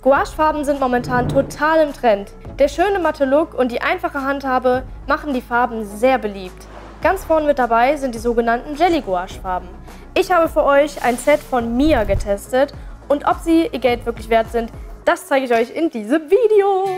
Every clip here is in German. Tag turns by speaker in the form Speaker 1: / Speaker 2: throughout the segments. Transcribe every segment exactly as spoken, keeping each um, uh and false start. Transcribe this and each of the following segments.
Speaker 1: Gouachefarben sind momentan total im Trend. Der schöne matte Look und die einfache Handhabe machen die Farben sehr beliebt. Ganz vorn mit dabei sind die sogenannten Jelly Gouache Farben. Ich habe für euch ein Set von Mia getestet und ob sie ihr Geld wirklich wert sind, das zeige ich euch in diesem Video.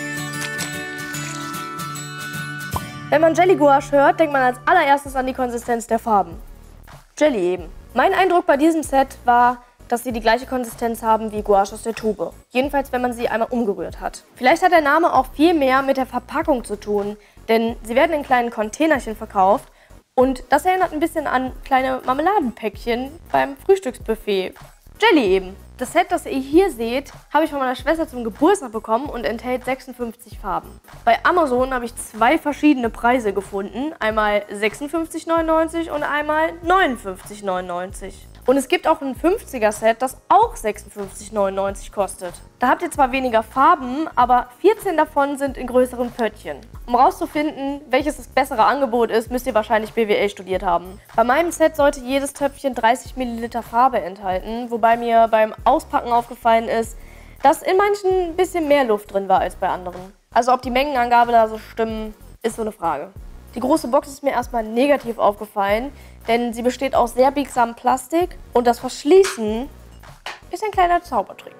Speaker 1: Wenn man Jelly Gouache hört, denkt man als allererstes an die Konsistenz der Farben. Jelly eben. Mein Eindruck bei diesem Set war, dass sie die gleiche Konsistenz haben wie Gouache aus der Tube. Jedenfalls, wenn man sie einmal umgerührt hat. Vielleicht hat der Name auch viel mehr mit der Verpackung zu tun, denn sie werden in kleinen Containerchen verkauft und das erinnert ein bisschen an kleine Marmeladenpäckchen beim Frühstücksbuffet. Jelly eben. Das Set, das ihr hier seht, habe ich von meiner Schwester zum Geburtstag bekommen und enthält sechsundfünfzig Farben. Bei Amazon habe ich zwei verschiedene Preise gefunden, einmal sechsundfünfzig neunundneunzig und einmal neunundfünfzig neunundneunzig. Und es gibt auch ein fünfziger Set, das auch sechsundfünfzig neunundneunzig kostet. Da habt ihr zwar weniger Farben, aber vierzehn davon sind in größeren Pöttchen. Um rauszufinden, welches das bessere Angebot ist, müsst ihr wahrscheinlich B W L studiert haben. Bei meinem Set sollte jedes Töpfchen dreißig Milliliter Farbe enthalten, wobei mir beim Auspacken aufgefallen ist, dass in manchen ein bisschen mehr Luft drin war als bei anderen. Also ob die Mengenangabe da so stimmen, ist so eine Frage. Die große Box ist mir erstmal negativ aufgefallen, denn sie besteht aus sehr biegsamem Plastik und das Verschließen ist ein kleiner Zaubertrick.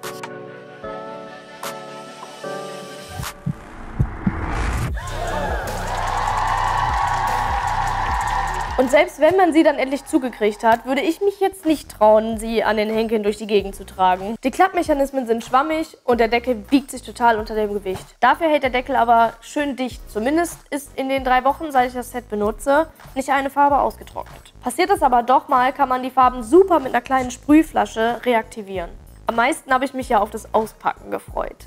Speaker 1: Und selbst wenn man sie dann endlich zugekriegt hat, würde ich mich jetzt nicht trauen, sie an den Henkeln durch die Gegend zu tragen. Die Klappmechanismen sind schwammig und der Deckel biegt sich total unter dem Gewicht. Dafür hält der Deckel aber schön dicht. Zumindest ist in den drei Wochen, seit ich das Set benutze, nicht eine Farbe ausgetrocknet. Passiert das aber doch mal, kann man die Farben super mit einer kleinen Sprühflasche reaktivieren. Am meisten habe ich mich ja auf das Auspacken gefreut.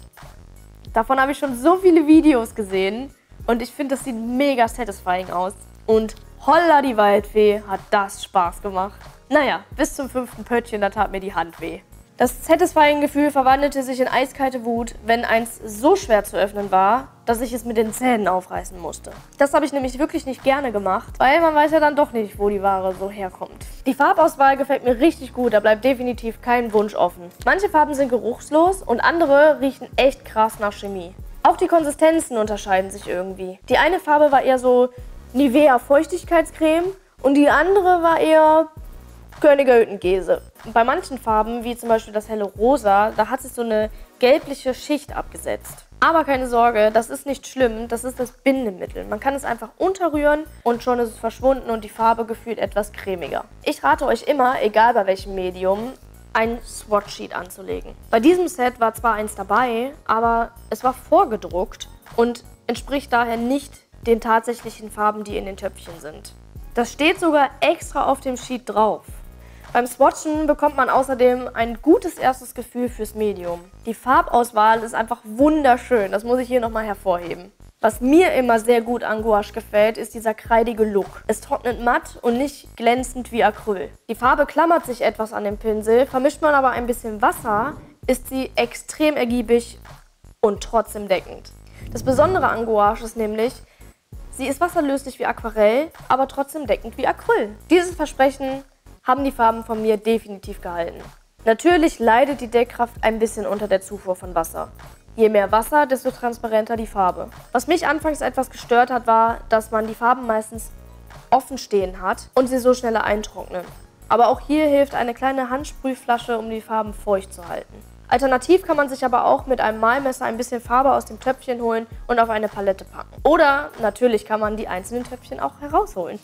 Speaker 1: Davon habe ich schon so viele Videos gesehen und ich finde, das sieht mega satisfying aus. Und holla die Waldfee, hat das Spaß gemacht. Naja, bis zum fünften Pöttchen, da tat mir die Hand weh. Das Satisfying-Gefühl verwandelte sich in eiskalte Wut, wenn eins so schwer zu öffnen war, dass ich es mit den Zähnen aufreißen musste. Das habe ich nämlich wirklich nicht gerne gemacht, weil man weiß ja dann doch nicht, wo die Ware so herkommt. Die Farbauswahl gefällt mir richtig gut, da bleibt definitiv kein Wunsch offen. Manche Farben sind geruchslos und andere riechen echt krass nach Chemie. Auch die Konsistenzen unterscheiden sich irgendwie. Die eine Farbe war eher so Nivea Feuchtigkeitscreme und die andere war eher Königer Hüttenkäse. Bei manchen Farben, wie zum Beispiel das helle Rosa, da hat sich so eine gelbliche Schicht abgesetzt. Aber keine Sorge, das ist nicht schlimm, das ist das Bindemittel. Man kann es einfach unterrühren und schon ist es verschwunden und die Farbe gefühlt etwas cremiger. Ich rate euch immer, egal bei welchem Medium, ein Swatch-Sheet anzulegen. Bei diesem Set war zwar eins dabei, aber es war vorgedruckt und entspricht daher nicht den tatsächlichen Farben, die in den Töpfchen sind. Das steht sogar extra auf dem Sheet drauf. Beim Swatchen bekommt man außerdem ein gutes erstes Gefühl fürs Medium. Die Farbauswahl ist einfach wunderschön, das muss ich hier nochmal hervorheben. Was mir immer sehr gut an Gouache gefällt, ist dieser kreidige Look. Es trocknet matt und nicht glänzend wie Acryl. Die Farbe klammert sich etwas an den Pinsel, vermischt man aber ein bisschen Wasser, ist sie extrem ergiebig und trotzdem deckend. Das Besondere an Gouache ist nämlich, sie ist wasserlöslich wie Aquarell, aber trotzdem deckend wie Acryl. Dieses Versprechen haben die Farben von mir definitiv gehalten. Natürlich leidet die Deckkraft ein bisschen unter der Zufuhr von Wasser. Je mehr Wasser, desto transparenter die Farbe. Was mich anfangs etwas gestört hat, war, dass man die Farben meistens offen stehen hat und sie so schneller eintrocknen. Aber auch hier hilft eine kleine Handsprühflasche, um die Farben feucht zu halten. Alternativ kann man sich aber auch mit einem Malmesser ein bisschen Farbe aus dem Töpfchen holen und auf eine Palette packen. Oder natürlich kann man die einzelnen Töpfchen auch herausholen.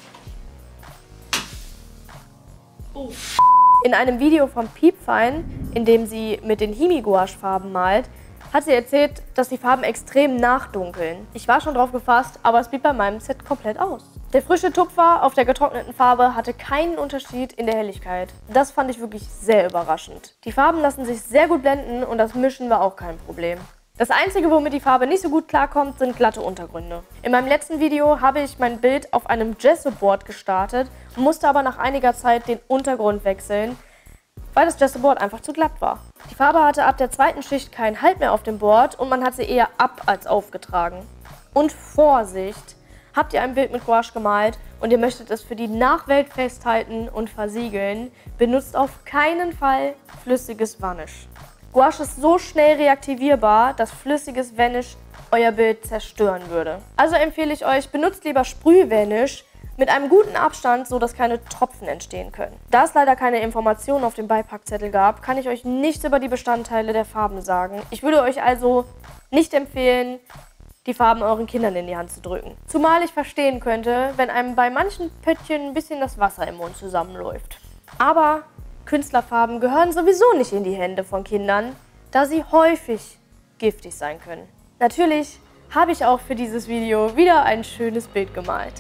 Speaker 1: Oh. In einem Video von Piepfein, in dem sie mit den Himi Gouache Farben malt, hat sie erzählt, dass die Farben extrem nachdunkeln. Ich war schon drauf gefasst, aber es blieb bei meinem Set komplett aus. Der frische Tupfer auf der getrockneten Farbe hatte keinen Unterschied in der Helligkeit. Das fand ich wirklich sehr überraschend. Die Farben lassen sich sehr gut blenden und das Mischen war auch kein Problem. Das Einzige, womit die Farbe nicht so gut klarkommt, sind glatte Untergründe. In meinem letzten Video habe ich mein Bild auf einem Gesso-Board gestartet, musste aber nach einiger Zeit den Untergrund wechseln, weil das Gesso-Board einfach zu glatt war. Die Farbe hatte ab der zweiten Schicht keinen Halt mehr auf dem Board und man hat sie eher ab als aufgetragen. Und Vorsicht! Habt ihr ein Bild mit Gouache gemalt und ihr möchtet es für die Nachwelt festhalten und versiegeln, benutzt auf keinen Fall flüssiges Varnish. Gouache ist so schnell reaktivierbar, dass flüssiges Vanish euer Bild zerstören würde. Also empfehle ich euch, benutzt lieber Sprüh-Vanish mit einem guten Abstand, sodass keine Tropfen entstehen können. Da es leider keine Informationen auf dem Beipackzettel gab, kann ich euch nichts über die Bestandteile der Farben sagen. Ich würde euch also nicht empfehlen, die Farben euren Kindern in die Hand zu drücken. Zumal ich verstehen könnte, wenn einem bei manchen Pöttchen ein bisschen das Wasser im Mund zusammenläuft. Aber Künstlerfarben gehören sowieso nicht in die Hände von Kindern, da sie häufig giftig sein können. Natürlich habe ich auch für dieses Video wieder ein schönes Bild gemalt.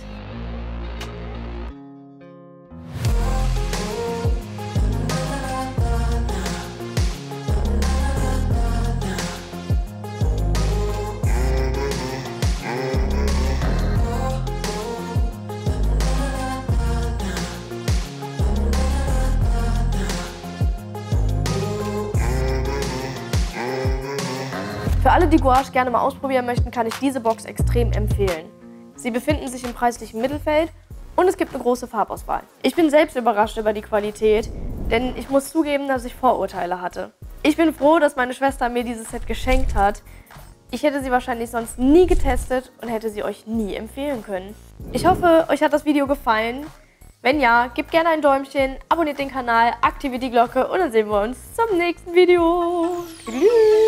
Speaker 1: Für alle, die Gouache gerne mal ausprobieren möchten, kann ich diese Box extrem empfehlen. Sie befinden sich im preislichen Mittelfeld und es gibt eine große Farbauswahl. Ich bin selbst überrascht über die Qualität, denn ich muss zugeben, dass ich Vorurteile hatte. Ich bin froh, dass meine Schwester mir dieses Set geschenkt hat. Ich hätte sie wahrscheinlich sonst nie getestet und hätte sie euch nie empfehlen können. Ich hoffe, euch hat das Video gefallen. Wenn ja, gebt gerne ein Däumchen, abonniert den Kanal, aktiviert die Glocke und dann sehen wir uns zum nächsten Video. Tschüss.